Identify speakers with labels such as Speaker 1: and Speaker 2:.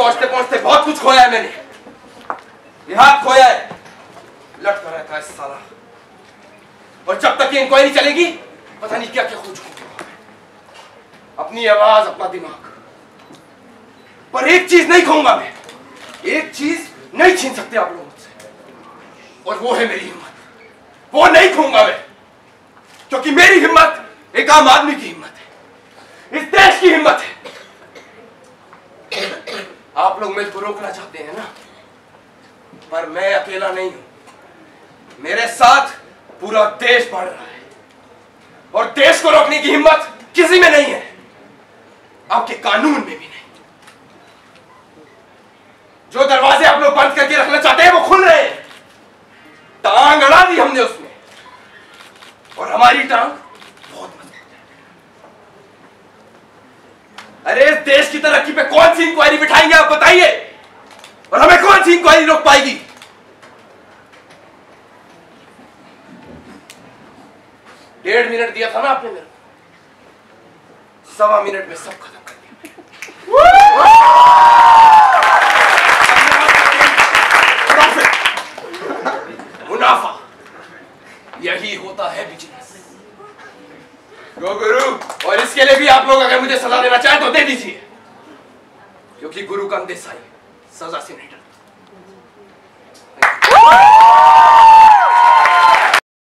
Speaker 1: पहुंचते पहुंचते बहुत कुछ खोया है मैंने। ये हाथ खोया है, लटका रहता है साला। और जब तक ये इंक्वायरी चलेगी पता नहीं क्या क्या खो चुका। अपनी आवाज, अपना दिमाग, पर एक चीज नहीं खोऊंगा मैं। एक चीज नहीं छीन सकते आप लोग मुझसे, और वो है मेरी हिम्मत। वो नहीं खोऊंगा मैं, क्योंकि मेरी हिम्मत एक आम आदमी की हिम्मत है, इस देश की हिम्मत है। आप लोग मुझको रोकना चाहते हैं ना, पर मैं अकेला नहीं हूं। मेरे साथ पूरा देश बढ़ रहा है, और देश को रोकने की हिम्मत किसी में नहीं है, आपके कानून में भी नहीं। जो दरवाजे आप लोग बंद करके रखना चाहते हैं वो खुल रहे हैं। टांग अड़ा दी हमने उसमें, और हमारी टांग बहुत मजबूत है। अरे इस देश की तरक्की पे कौन सी इंक्वायरी बिठाएंगे आप बताइए, और हमें कौन सी इंक्वायरी रोक पाएगी? डेढ़ मिनट दिया था ना आपने मेरे को, 1.25 मिनट में सब खत्म कर दिया। मुनाफा, यही होता है बिजनेस। गो गुरु, और इसके लिए भी आप लोग अगर मुझे सजा देना चाहें तो दे दीजिए, क्योंकि गुरु का अंदेशा ही सजा से नहीं डरता।